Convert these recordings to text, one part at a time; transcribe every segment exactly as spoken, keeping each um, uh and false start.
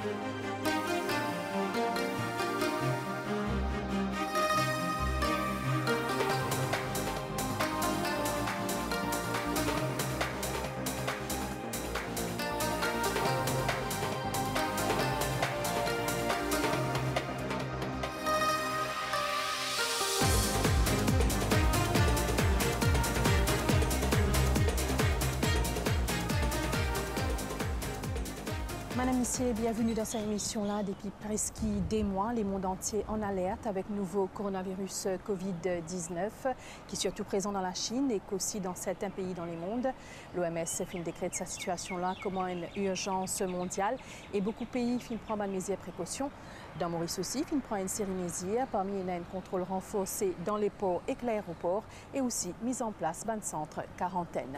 Madame, Monsieur, bienvenue dans cette émission-là. Depuis presque des mois, le monde entier en alerte avec le nouveau coronavirus covid dix-neuf qui est surtout présent dans la Chine et qu'aussi dans certains pays dans le monde. L'O M S fait une décret de sa situation-là comme une urgence mondiale et beaucoup de pays prennent des mesures de précaution. Dans Maurice aussi, il prend une série de mesures. Parmi elles, un contrôle renforcé dans les ports et l'aéroport et aussi mise en place d'un centre quarantaine.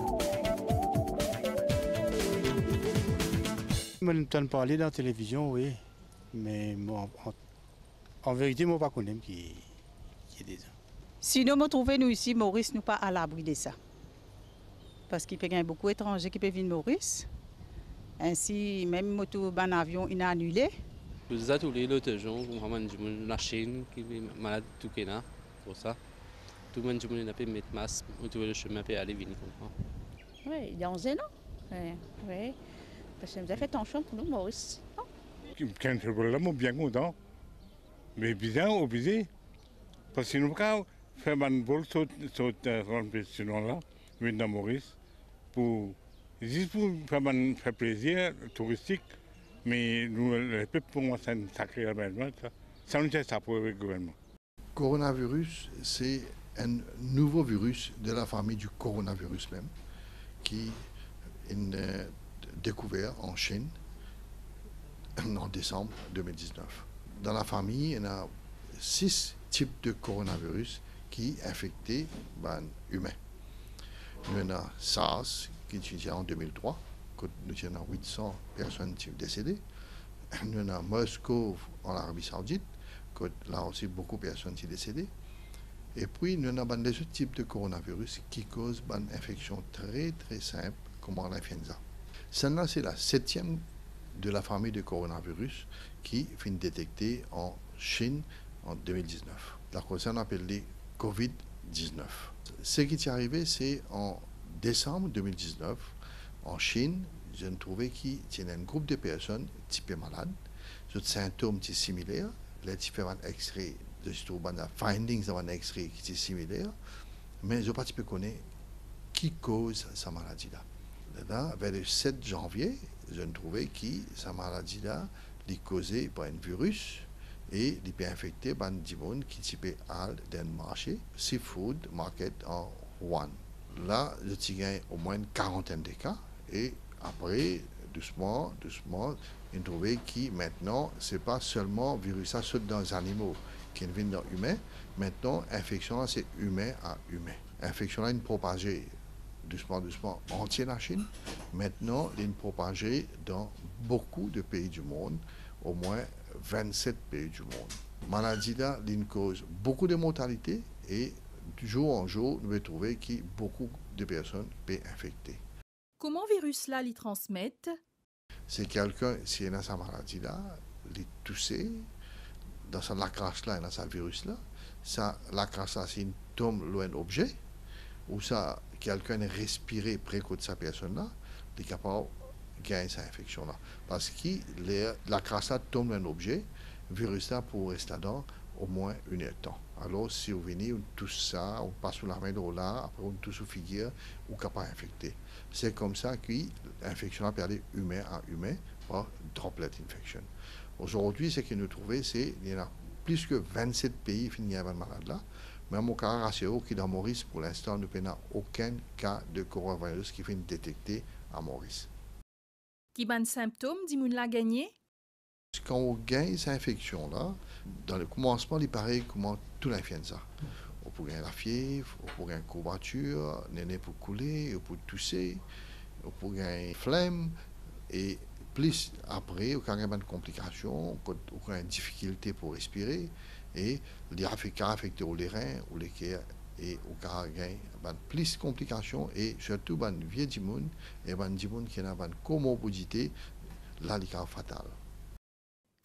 Je m'entends parler dans la télévision, oui, mais moi, en, en vérité, je ne sais pas qui, qui est déjà. Si nous me trouvons nous ici, Maurice, nous pas à l'abri de ça. Parce qu'il y a beaucoup d'étrangers qui peuvent venir Maurice. Ainsi, même un avion il a annulé. Vous êtes tous les autres gens, comme la Chine qui est malade tout le temps, pour ça. Tout le monde a pu mettre masque, trouver le chemin pour aller venir. Oui, il y a onze ans. Oui, oui. Parce que nous avons fait un champ pour nous, Maurice. Quand je suis là, bien content. Mais bien obligé. Parce que nous avons fait un vol sur cette compétition-là, maintenant Maurice, pour, juste pour faire, faire plaisir touristique. Mais nous, le peuple, pour moi, c'est un sacré événement. Ça, ça nous ça pour le gouvernement. Le coronavirus, c'est un nouveau virus de la famille du coronavirus même, qui est une, découvert en Chine en décembre deux mille dix-neuf. Dans la famille, il y a six types de coronavirus qui infectent les humains. Il y a SARS qui est utilisé en deux mille trois, quand nous avons huit cents personnes qui sont décédées. Il y a MERS-CoV en Arabie Saoudite, quand là aussi beaucoup de personnes sont décédées. Et puis, il y a des autres types de coronavirus qui causent une infection très très simple, comme l'influenza. Celle-là, c'est la septième de la famille de coronavirus qui fut détectée en Chine en deux mille dix-neuf. La cause on appelle les covid dix-neuf. Ce qui est arrivé, c'est en décembre deux mille dix-neuf, en Chine, j'ai trouvé qu'il y a un groupe de personnes typées malades. Les symptômes sont similaires. Les différents extraits, les findings d'un extrait qui sont similaires. Mais je n'ai pas connaître qui cause cette maladie-là. Là, vers le sept janvier, je me trouvais que cette maladie-là est causée par un virus et il peut infecter par des gens qui type al d'un marché, Seafood Market en Wuhan. Là, je gagne au moins une quarantaine de cas et après, doucement, doucement, je trouvais que maintenant, ce n'est pas seulement le virus ça saute dans les animaux qui viennent dans l'humain. Maintenant, l'infection, c'est humain à humain. L'infection, est propagée doucement, doucement, entière la Chine. Maintenant, il est propagé dans beaucoup de pays du monde, au moins vingt-sept pays du monde. La maladie là, il cause beaucoup de mortalité et de jour en jour, nous pouvons trouver que beaucoup de personnes peuvent infecter. Comment le virus là, il transmettent? C'est quelqu'un, s'il a cette maladie là, il est toussé, dans sa lacrache là, il a ce virus là, ça, lacrache là, c'est une tombe loin d'objet, ou ça, quelqu'un est respiré près de sa personne-là, il est capable de gagner cette infection-là. Parce que la crasse tombe un objet, le virus-là peut rester dedans au moins une heure de temps. Alors, si vous venez, on touche ça, on passe sous la main de là, après on touche sous figure, on est capable d'infecter. C'est comme ça que l'infection a perdu humain à humain par droplet infection. Aujourd'hui, ce que nous trouvons, c'est qu'il y en a plus que vingt-sept pays qui ont cette malade-là. Même au cas ratio qui dans Maurice, pour l'instant, nous n'avons aucun cas de coronavirus qui fait détecté à Maurice. Qui ban symptômes, dit moun l'a gagné? Quand on gagne cette infection-là, dans le commencement, il paraît comment tout l'influenza. On peut gagner la fièvre, on peut gagner une courbature, néné pour couler, on peut tousser, on peut gagner une flemme, et plus après, on peut gagner des complications, on a une difficulté pour respirer, et il y a affecté les reins ou les cœurs, et on a gagné plus de complications, et surtout les vieux gens et les gens qui ont une comorbidité, là, il est fatal.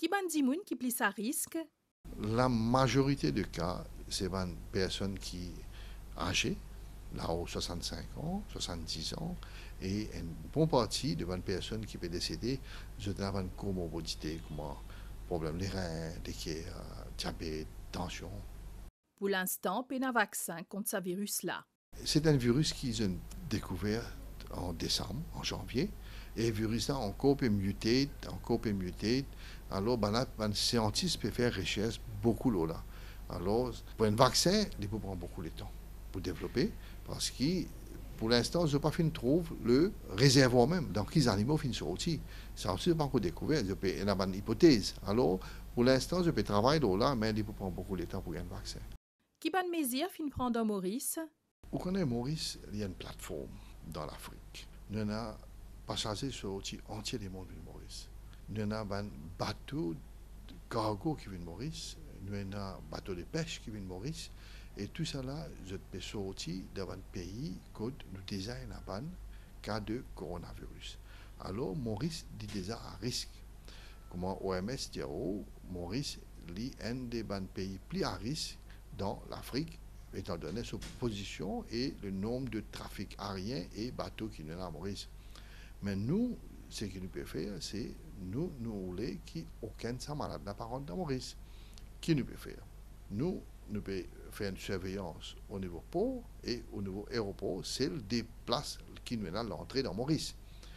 Qui ban di moun qui plus à risque? La majorité des cas, c'est des personnes qui sont âgées, là-haut soixante-cinq ans, soixante-dix ans, et une bonne partie de bonnes personnes qui peuvent décéder de une comorbidité comme problème des reins, des cœurs, diabète, tension. Pour l'instant, il y a un vaccin contre ce virus-là. C'est un virus qu'ils ont découvert en décembre, en janvier. Et le virus-là encore peut muter, encore peut muter. Alors, ben là, ben, les scientifiques peuvent faire recherche beaucoup là. Alors, pour un vaccin, il peut prendre beaucoup de temps pour développer, parce que pour l'instant, je n'ai pas fini de trouver le réservoir même. Dans quels animaux finissent sortir. Ça aussi, pas encore découvert. Je peux, il y a une hypothèse. Alors, pour l'instant, je peux travailler là, mais il peut prendre beaucoup de temps pour un vaccin. Qui ban mesure fin prendre dans Maurice? Vous connaissez Maurice, il y a une plateforme dans l'Afrique. Nous avons passagers sortis entier du monde de Maurice. Nous avons un bateau de cargo qui vient de Maurice. Nous avons un bateau de pêche qui vient de Maurice. Et tout ça là, je peux sortir dans un pays que nous design un cas de coronavirus. Alors, Maurice dit déjà à risque. Comme O M S dit, oh, Maurice est un des pays plus à risque dans l'Afrique, étant donné sa position et le nombre de trafics aériens et bateaux qui nous ont à Maurice. Mais nous, ce que nous pouvons faire, c'est nous, nous voulons qu'aucun de ces malades n'a pas rentré dans Maurice. Qui nous peut faire? Nous, nous pouvons faire une surveillance au niveau port et au niveau aéroport, celle des places qui nous ont à l'entrée dans Maurice.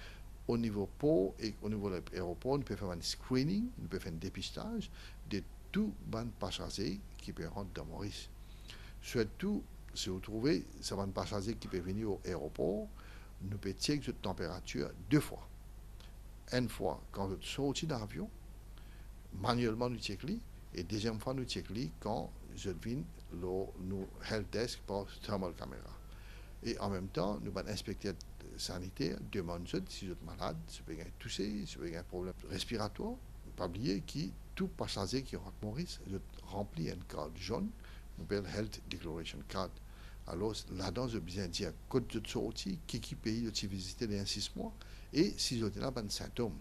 Au niveau port et au niveau de l'aéroport, nous pouvons faire un screening, nous pouvons faire un dépistage de tous les passagers qui peuvent rentrer dans Maurice. Surtout, si vous trouvez ces passagers qui peuvent venir au aéroport, nous pouvons checker la température deux fois. Une fois quand vous sortez d'avion, manuellement nous checkons, et deuxième fois nous checkons quand je viens nous help desk par thermal caméra. Et en même temps, nous allons inspecter sanitaire, demander si vous êtes malade, si vous avez toussé, si vous avez un problème respiratoire. Ne pas oublier que tout passager qui rentre à Maurice remplit une carte jaune, nous appelle Health Declaration Card. Alors là-dedans, je besoin de dire quand vous êtes sorti, qui pays vous visité les six mois, et si vous avez là, un symptôme.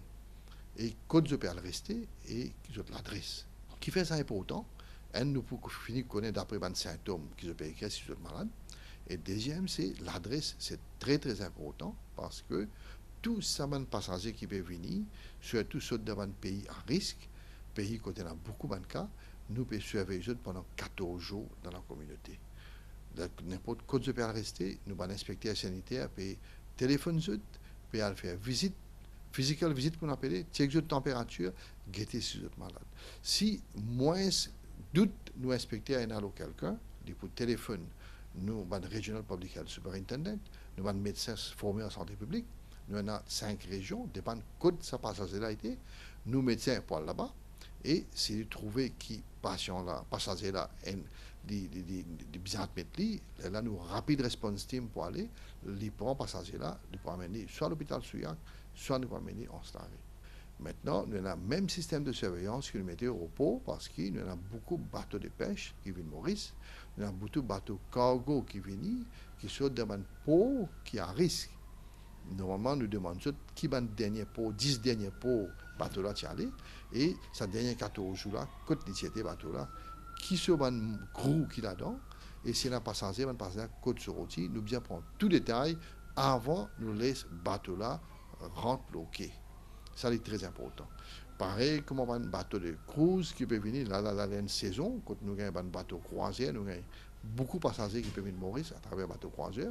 Et quand vous pouvez rester, et vous avez l'adresse. Qui fait ça important? Un, nous pouvons finir connaître d'après les symptômes qui vous écrire si vous êtes malade. Et deuxième, c'est l'adresse, c'est très très important parce que tous ces passagers qui peuvent venir, surtout ceux d'un pays à risque, pays où il y a beaucoup de cas, nous pouvons surveiller pendant quatorze jours dans la communauté. N'importe quoi de peut rester, nous allons inspecter la sanitaire, puis téléphoner, puis aller faire visite, physical visite qu'on appelle, checker la température, guetter si vous êtes malade. Si moins doute nous inspecter à un quelqu'un, pour téléphone, nous avons un Regional Public Health Superintendent, nous avons un médecin formé en santé publique, nous avons cinq régions, dépend de quoi ça passe à là été, nous médecins pour aller là-bas, et si vous trouvez qui patient là, passager là, des bizarres métiers, là nous rapide response team pour aller, les prend passager là, les pour amener soit à l'hôpital Souillac, soit nous pour amener en Staré. Maintenant, nous avons le même système de surveillance que nous mettons au port parce que nous avons beaucoup de bateaux de pêche qui viennent de Maurice, nous avons beaucoup de bateaux cargo qui viennent, qui sont dans un port qui est à risque. Normalement, nous demandons qui est le dernier port, dix derniers ports, bateau là qui allé, et ces derniers quatorze jours là, quand ils étaient bateau là, qui sont un gros qui là-dedans, et si on a passager, on passe côte sur rôti, nous bien prendre tout détail avant de nous laisser bateau là rentrer au quai. Ça, c'est très important. Pareil, comme on a un bateau de cruise qui peut venir, là, là, là, il y a une saison, quand nous avons un bateau croisière, nous avons beaucoup de passagers qui peuvent venir de Maurice à travers un bateau croisière.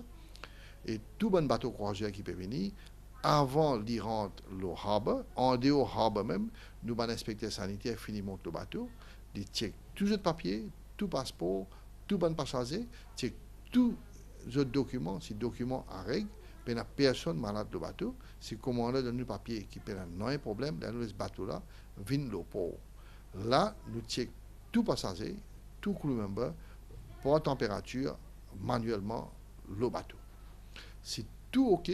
Et tout bon bateau croisière qui peut venir, avant d'y rentrer le harbour, en dehors harbour même, nous allons inspecter sanitaire, finiment le bateau, ils checkent tous les papiers, tout passeport, tout bon passager, checkent tous les documents, si documents en règle, il n'y a personne malade de bateau. Si comment on a donné le papier qui peut avoir un problème, dans ce bateau-là, vient le port. Là, nous checkons tout passager, tout crew member, pour la température, manuellement, le bateau. Si tout OK,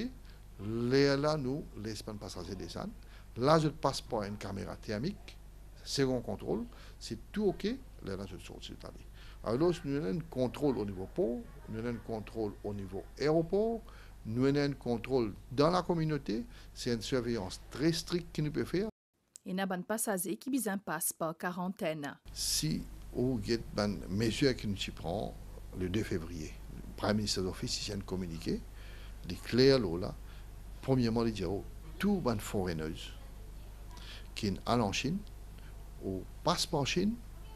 là, nous laissons le passager descendre. Là, je passe par une caméra thermique, second contrôle. Si tout OK, là, je sors de l'allée. Alors, nous avons un contrôle au niveau port, nous avons un contrôle au niveau aéroport, nous avons un contrôle dans la communauté. C'est une surveillance très stricte que nous pouvons faire. et n'a ban passager qui bizin passe par quarantaine. Si on get ban mesure qui nous y prend le deux février, le Premier ministre d'Office ici a communiqué, les clairs là, premièrement les dire tout ban foreigners qui allent en Chine, au passeport Chine,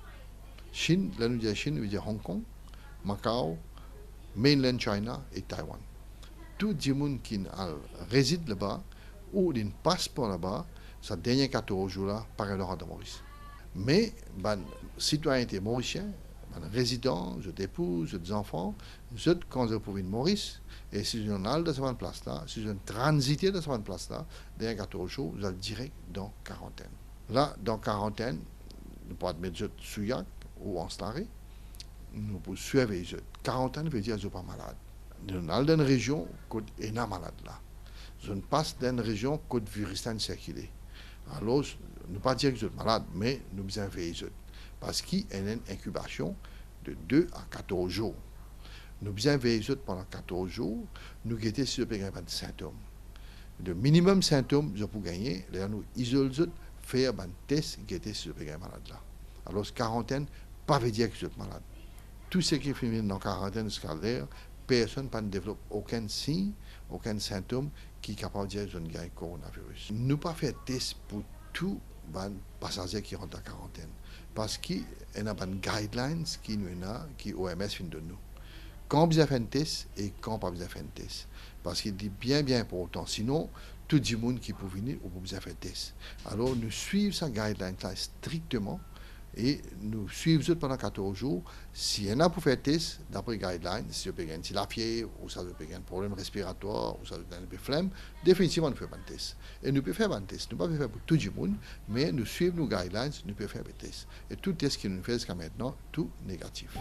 Chine, là nous disons Chine, nous disons Hong Kong, Macao, mainland China et Taïwan. Tout le monde qui réside là-bas ou a un passeport là-bas, ça dernier quatorze jours là, par le de Maurice. Mais, les citoyens mauriciens, les résidents, les épouses, les enfants, ceux qui ont pour Maurice, et si on a de cette place là, si on transité de cette place là, dernier quatorze jours, vous allez direct dans quarantaine. Là, dans quarantaine, nous pouvons mettre ceux Souillac ou en Staré, nous pouvons suivre les quarantaine veut dire qu'ils ne sont pas malades. Nous sommes dans une région où il y a malade là. Nous passons dans une région où le virus est circulé. Alors, nous ne pas dire que vous êtes malade, mais nous devons veiller. Parce qu'il y a une incubation de deux à quatorze jours. Nous devons veiller pendant quatorze jours, nous guetter si vous avez des symptômes. Le minimum de symptômes, vous pouvez gagner, nous isoler, faire un test, guetter si vous avez malade là. Alors, quarantaine, pas veut dire que vous êtes malade. Tout ce qui est fait dans la quarantaine scalaire, personne ne développe aucun signe, aucun symptôme qui est capable de dire que j'ai un coronavirus. Nous n'avons pas fait test pour tous les passagers qui rentrent en quarantaine. Parce qu'il y a des guidelines qui nous ont, qui O M S fait de nous. Quand vous avez fait un test et quand pas vous avez fait un test. Parce qu'il dit bien, bien important. Sinon, tout le monde qui peut venir ou vous avez fait un test. Alors, nous suivons ces guidelines-là strictement. Et nous suivons pendant quatorze jours. Si y en a pour faire test, d'après les guidelines, si vous avez un fièvre, ou ça vous avez un problème respiratoire, ou ça vous avez un flemme, définitivement nous faisons un test. Et nous pouvons faire un test. Nous ne pouvons pas faire pour tout le monde, mais nous suivons nos guidelines, nous pouvons faire un test. Et tout test que nous faisons jusqu'à maintenant, tout négatif.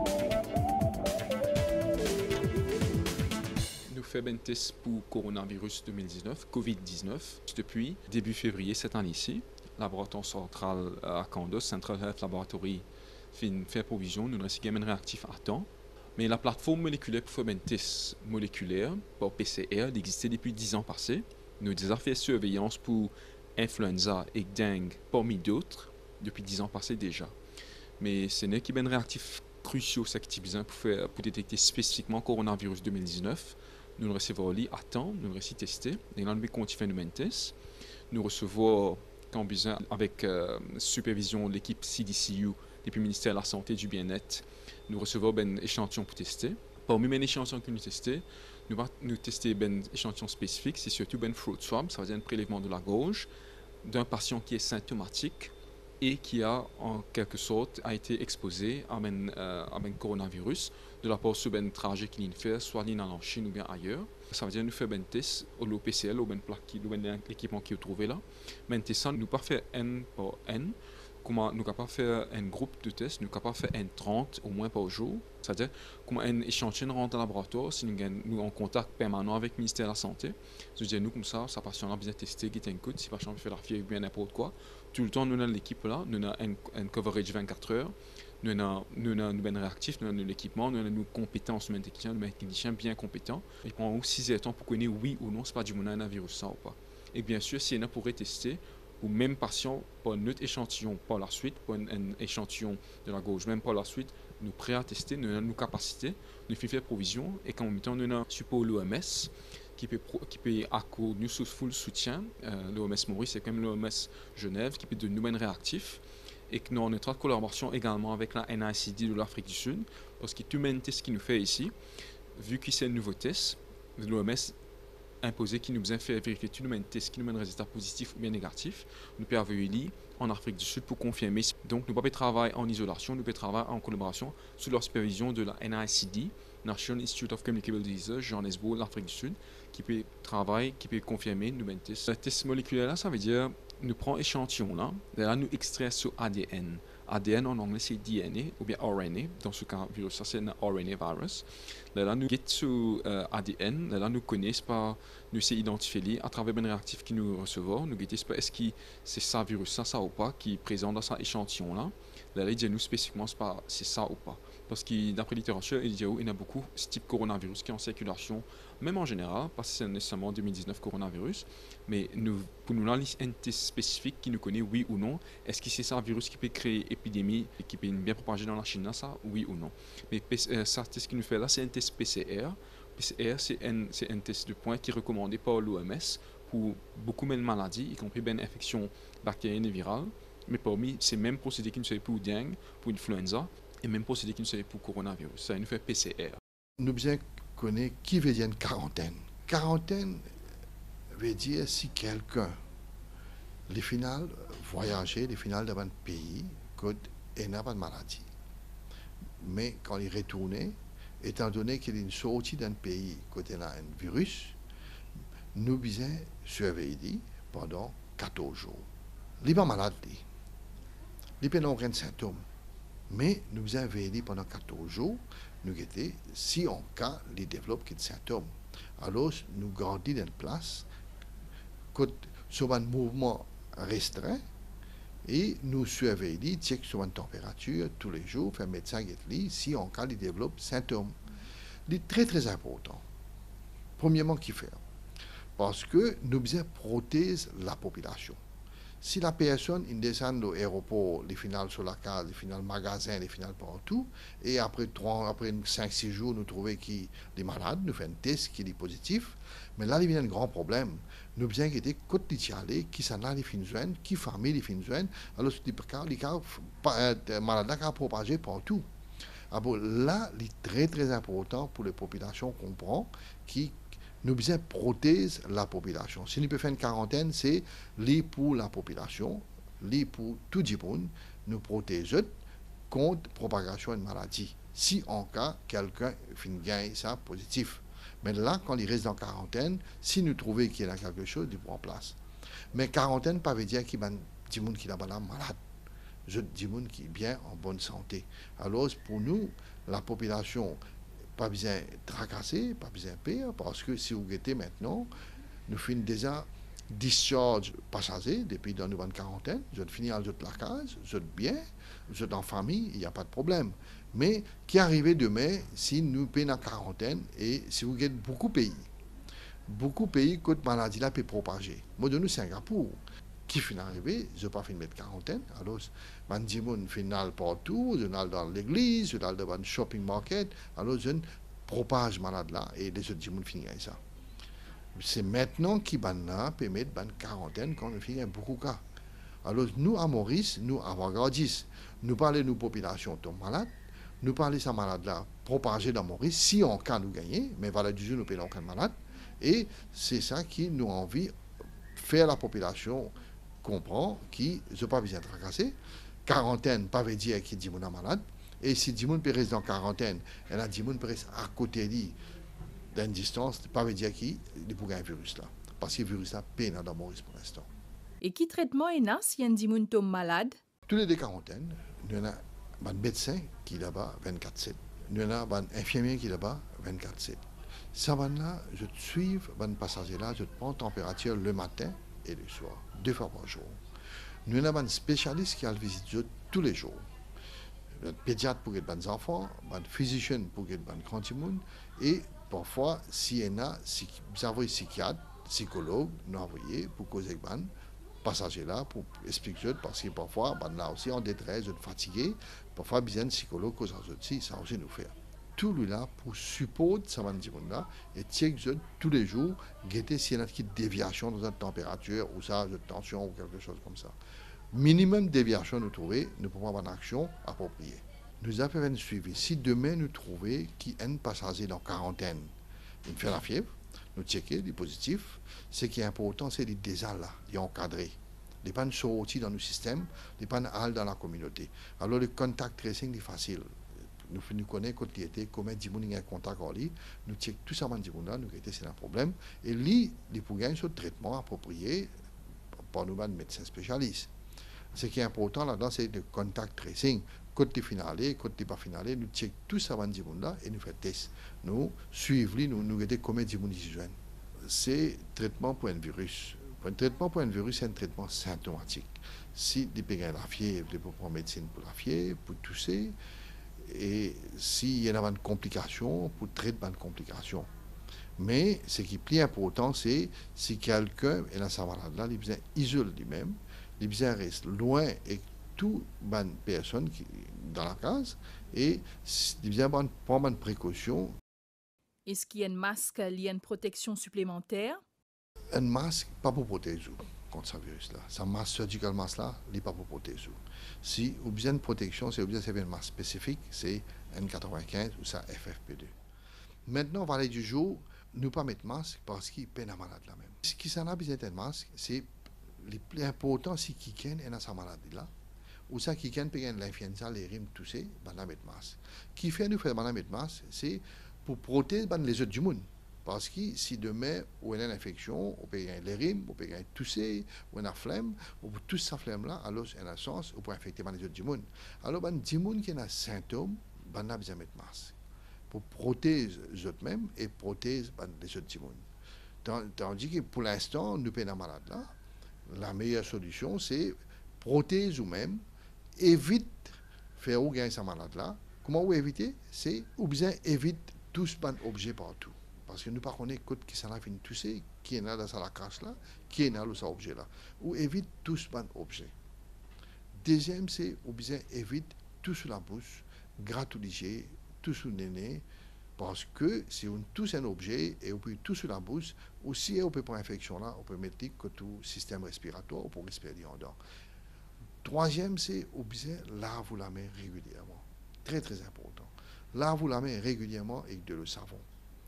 Nous faisons un test pour coronavirus deux mille dix-neuf, covid dix-neuf, depuis début février cette année-ci. Laboratoire central à Candos, Central Health Laboratory, fait provision, nous avons un réactif à temps. Mais la plateforme moléculaire pour faire un test moléculaire, pour P C R, elle existait depuis dix ans passés. Nous avons fait surveillance pour influenza et dengue, parmi d'autres, depuis dix ans passés déjà. Mais ce n'est qu'un réactif crucial, ce qui est besoin pour, faire, pour détecter spécifiquement le coronavirus deux mille dix-neuf. Nous le recevons à temps, nous le recevons testé, et nous continuons de test. Nous recevons en besoin avec euh, supervision de l'équipe C D C U depuis le ministère de la Santé et du Bien-être. Nous recevons un échantillon pour tester. Parmi les échantillons que nous testons, nous allons nous tester un échantillon spécifique, c'est surtout un throat swab, ça veut dire un prélèvement de la gorge d'un patient qui est symptomatique et qui a en quelque sorte a été exposé à un, euh, à un coronavirus de la part de un trajet qu'il fait, soit en Chine ou bien ailleurs. Ça veut dire que nous faisons un test au P C L, au l'équipement qui est trouvé là. Mais ça, nous ne pouvons pas faire N par N. Comment nous ne pouvons pas faire un groupe de tests, nous ne pouvons pas faire un trente au moins par jour. C'est-à-dire comment un échantillon rentre dans le laboratoire si nous sommes en contact permanent avec le ministère de la Santé. C'est-à-dire nous comme ça, ça patient a besoin de tester, qui un coup, si le patient fait la fièvre ou bien n'importe quoi. Tout le temps, nous avons l'équipe là, nous avons un, un coverage vingt-quatre heures. Nous avons un réactif, nous avons l'équipement, nous avons nos compétences, nous avons des techniciens, nous avons des techniciens bien compétents. Il prend aussi six temps pour connaître oui ou non, c'est pas du coronavirus ça ou pas. Et bien sûr, si on pourrait tester, ou même patient, pour un autre échantillon par la suite, pour un, un échantillon de la gauche, même par la suite, nous prêts à tester, nous avons nos capacités, nous faisons provision, et qu'en même temps, nous avons support l'O M S, qui peut, qui peut accorder nous sous full soutien. Euh, L'O M S Maurice, c'est quand même l'O M S Genève, qui peut de nous réactifs. Et que nous avons une étroite collaboration également avec la N I C D de l'Afrique du Sud, parce que tout le test qui nous fait ici, vu que c'est un nouveau test, l'O M S imposé qui nous a fait vérifier tout le test qui nous mène résultat positif ou bien négatif, nous pouvons avoir eu en Afrique du Sud pour confirmer. Donc nous ne pouvons pas travailler en isolation, nous pouvons travailler en collaboration sous la supervision de la N I C D, National Institute of Communicable Diseases, Johannesburg, l'Afrique du Sud, qui peut travailler, qui peut confirmer nous mène test. Le test moléculaire là, ça veut dire nous prenons échantillon là, là nous extraire sur A D N. A D N en anglais c'est D N A ou bien R N A. Dans ce cas, virus ça c'est un R N A virus. Là, là nous get sur euh, A D N. Là, là nous connaissons pas, nous c'est identifié à travers un réactif qui nous recevons. Nous guettons pas est-ce que c'est ça virus ça ça ou pas qui est présent dans cet échantillon là. Là, là il dit nous spécifiquement c'est pas c'est ça ou pas. Parce que d'après la littérature, il y a beaucoup ce type de coronavirus qui est en circulation, même en général, pas si c'est nécessairement deux mille dix-neuf coronavirus, mais nous, pour nous lancer un test spécifique qui nous connaît oui ou non, est-ce que c'est ça un virus qui peut créer épidémie et qui peut bien propager dans la Chine, ça, oui ou non. Mais euh, ça, ce qu'il nous fait là, c'est un test P C R. P C R, c'est un, c'est un test de points qui est recommandé par l'O M S pour beaucoup de maladies, y compris bien infections bactériennes et virales. Mais parmi ces mêmes procédés qui nous servent pour dengue, pour influenza, et même procédés qui nous servent pour coronavirus. Ça nous fait P C R. Nous bien connaissons qui veut dire une quarantaine. Quarantaine veut dire si quelqu'un, les finales, voyager, les finales d'un pays, il n'a pas de maladie. Mais quand il retourne, étant donné qu'il est une sortie d'un pays, côté là, un virus, nous devons surveiller pendant quatorze jours. Il n'est pas malade, il n'a pas aucun symptôme. Mais nous devons veiller pendant quatorze jours, nous guetter si en cas il développe des symptômes. Alors nous gardons dans place, sur un mouvement restreint, et nous surveillons, check sur une température tous les jours, faire médecin guetter si en cas il développe symptômes. C'est très très important. Premièrement, qu'il fait? Parce que nous devons protéger la population. Si la personne il descend de l'aéroport, les finales sur la case, les finales magasin, les finales partout, et après trois, après cinq six jours, nous trouvons qu'il est malade, nous faisons un test qui est positif, mais là, il y a un grand problème. Nous devons être côté de qui s'en a les fins de qui famille les fins de alors les cas malades qui propagé partout. Alors là, il est très très important pour les populations comprendre qui nous devons protéger la population. Si nous pouvons faire une quarantaine, c'est les pour la population, les pour tout le monde, nous protéger contre la propagation de maladie. Si en cas, quelqu'un gagne ça positif. Mais là, quand il reste en quarantaine, si nous trouvons qu'il y a quelque chose, il prend place. Mais quarantaine, pas veut dire qu'il y a des gens qui sont malades. Je dis des gens qui sont bien en bonne santé. Alors, pour nous, la population, pas besoin de tracasser, pas besoin de pire, parce que si vous guettez maintenant, nous finissons déjà discharge passager depuis dans une quarantaine, je finis à la case, je bien, je en famille, il n'y a pas de problème. Mais qui arrive demain si nous payons en quarantaine et si vous guettez beaucoup de pays, beaucoup de pays que cette maladie là peut propager. Moi, de nous, Singapour, qui finit arrivé, je n'ai pas fini de mettre quarantaine, alors, je dis, je final partout, je vais dans l'église, je vais dans le shopping market, alors je propage malade là, et les autres gens finissent ça. C'est maintenant qu'ils peut mettre une quarantaine quand on finit beaucoup de cas. Alors, nous, à Maurice, nous, à Vagardis, nous parlons de nos populations tombent malades, nous parlons de ces malades-là propagés dans Maurice, si en cas nous gagnons, mais voilà, du jour, nous payons aucun malade, et c'est ça qui nous a envie de faire la population comprend qui ne pas besoin de tracasser. Quarantaine, pas veut dire qu'il dit qu'on est malade. Et si Dimoun peut rester en quarantaine, et là, Dimoun peut rester à côté de lui, d'une distance, pas veut dire qu'il peut gagner un virus là. Parce que le virus là, peine dans Maurice pour l'instant. Et qui traitement est là si un Dimoun tombe malade? Tous les deux quarantaines, nous avons un médecin qui est là-bas vingt-quatre sept. Nous avons un infirmier qui est là-bas vingt-quatre sept. Ça va là, je te suis, un passager là, je te prends température le matin et le soir, deux fois par jour. Nous avons un spécialiste qui a le visite tous les jours. Un pédiatre pour les bons enfants, un physicien pour les bons grands monde, et parfois, s'il y en a, vous avez un psychiatre, psychologue, nous envoyez pour causer avec les passagers là, pour expliquer, parce que parfois, ben là aussi, en détresse, fatigué, parfois, besoin de psychologue, cause aussi, ça aussi nous fait. Tout lui là pour supporter ça là et check tous les jours guetter s'il y a une déviation dans la température ou ça de tension ou quelque chose comme ça. Minimum déviation nous trouver, nous pouvons avoir une action appropriée. Nous avons fait un suivi. Si demain nous trouvons qu'il y a un passager dans quarantaine, il fait la fièvre, nous checker les positifs. Ce qui est important, c'est les désals là, les encadrer. Les pannes sortis dans nos systèmes, les pannes halles dans la communauté. Alors le contact tracing est facile. Nous, nous connaissons quand il était, combien de gens ont un contact en lui, nous checkons tout ça, nous avons c'est un problème. Et lui, il peut gagner ce traitement approprié par nos médecins spécialistes. Ce qui est important là-dedans, c'est le contact tracing. Quand tu es finalé, quand tu n'es pas finalé, nous checkons tout ça là et nous faisons des tests. Nous suivons, nous nous regardons combien de gens ils joignent. C'est traitement pour un virus. Pour un traitement pour un virus, c'est un traitement symptomatique. Si tu peux gagner la fièvre, tu peux prendre médecine pour la fièvre, pour tousser. Et s'il y a une complication, pour traiter de complications. Mais ce qui est plus important, c'est si quelqu'un est dans sa maladie là, il besoin isoler lui-même, il besoin rester loin et toute bonne personne qui dans la case et il besoin prendre une précaution. Est-ce qu'il y a un masque, il y a une protection supplémentaire? Un masque, pas pour protéger contre ce virus-là. Ce masque surgical masque là, il n'est pas pour protéger. Si vous avez besoin de protection, c'est besoin de un masque spécifique, c'est N quatre-vingt-quinze ou ça F F P deux. Maintenant, on va aller du jour, ne pas mettre masque parce qu'il peine à malade là même. Ce qui s'en a besoin d'un masque, c'est le plus important si quelqu'un est dans sa maladie là, ou ça quelqu'un peut gagner l'influenza, les rhumes, tout ça, ben la mettre masque. Ce qui fait nous faire ben mettre masque, c'est pour protéger ben, les autres du monde. Parce que si demain, on a une infection, on peut gagner les rhumes, on peut gagner tousser, ou on a flemme, on peut tous sa flemme là, alors en un sens, on peut infecter ben, les autres du monde. Alors, ben, du monde qui a des symptômes, ben, on a besoin de mettre masque. Pour protéger les autres mêmes et protéger ben, les autres du monde. Tandis que pour l'instant, nous sommes malades là. La meilleure solution, c'est protéger nous-mêmes, évite faire ou gagner sa malade là. Comment vous éviter? C'est ou bien évite tous les objets partout. Parce que nous ne connaissons pas qui s'en a fait tousser, qui est là dans la crasse là, qui est là dans cet objet là. Ou évite tous les objets. Deuxième, c'est ou bien évite tout sur la bouche, gratouiller, tout sur le nez, parce que si on touche un objet et on peut tout sur la bouche, aussi on peut prendre infection là, on peut mettre que tout système respiratoire pour respirer en dedans. Troisième, c'est ou bien lave la main régulièrement. Très très important. Lave la main régulièrement avec de l'eau savon.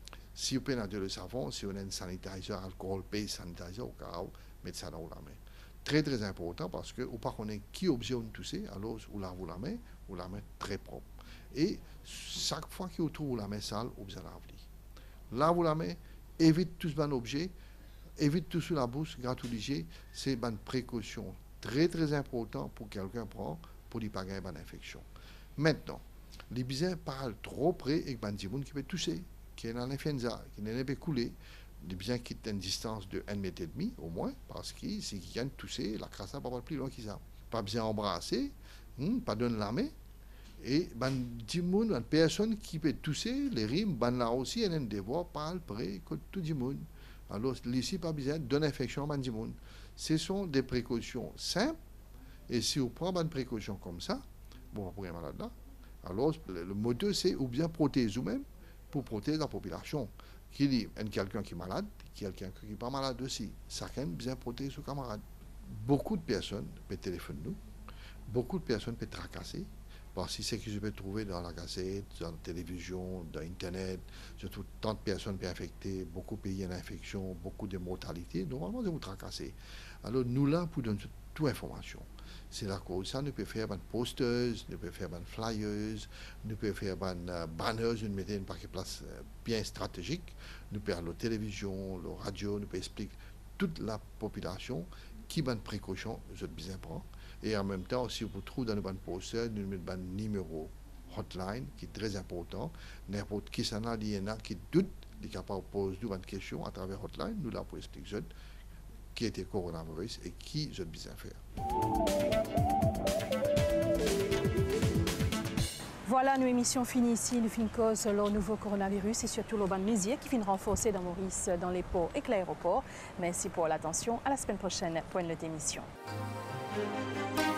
Si vous prenez de l'eau savon, si on a un sanitizer, alcool, paye sanitizer, au cas où, mettez ça dans la main. Très très important parce que ou pas connaît qui objet on touche, alors vous lavez la main, vous la main très propre. Et chaque fois que vous trouvez la main sale, vous la lavez. Lavez la main, évite tout ce bon objet, évite tout sur la bouche, gratouiller, c'est une précaution très très important pour quelqu'un prend pour ne pas gagner une infection. Maintenant, les bisins parlent trop près et ben des gens qui peut toucher, qui est dans l'influenza, qui n'est pas coulé. Les bisins quittent une distance de un mètre et demi au moins, parce que si quelqu'un touché, la crasse n'a pas plus loin que ça. Pas besoin d'embrasser, hmm, pas donner la main. Et ben des gens, une personne qui peut toucher, les rimes, ben là aussi, elle a un devoir parle près que tout le monde. Alors ici, pas besoin d'une infection ben des gens. Ce sont des précautions simples, et si on prend une précaution comme ça, bon, pour un malade là, alors le, le moteur c'est ou bien protéger nous-mêmes pour protéger la population. Qui dit quelqu'un qui est malade, quelqu'un qui n'est pas malade aussi. Chacun bien protéger son camarade. Beaucoup de personnes peuvent téléphoner nous, beaucoup de personnes peuvent tracasser, parce que c'est ce que je peux trouver dans la gazette, dans la télévision, dans Internet, surtout tant de personnes peuvent infecter, beaucoup de pays en infection, beaucoup de mortalité, normalement ils vont tracasser. Alors nous là pour donner toute information. C'est la cause ça, nous pouvons faire des posters, nous pouvons faire des flyers, nous pouvons faire des uh, banners, nous mettons une paquet place uh, bien stratégique, nous pouvons faire la télévision, la radio, nous pouvons expliquer toute la population qui a des précautions, je bien prendre. Et en même temps, si vous trouvez dans le ban poster, nous mettons un numéro hotline qui est très important. N'importe qui s'en a, il y en a qui doute, qui est capable de poser une question à travers hotline, nous là pour expliquer qui était coronavirus et qui je bien faire. Voilà, nos émissions finie ici. Nous finissons cause le nouveau coronavirus et surtout le ban mesures qui finit renforcer dans Maurice, dans les ports et l'aéroport. Merci pour l'attention. À la semaine prochaine pour une autre émission.